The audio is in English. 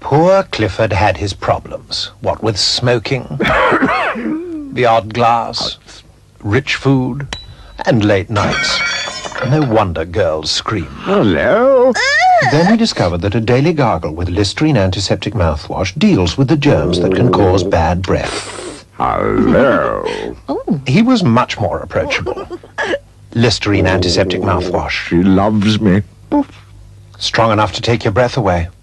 Poor Clifford had his problems. What with smoking, the odd glass, rich food, and late nights. No wonder girls scream. Hello? Then he discovered that a daily gargle with Listerine antiseptic mouthwash deals with the germs that can cause bad breath. Hello? He was much more approachable. Listerine antiseptic mouthwash. She loves me. Strong enough to take your breath away.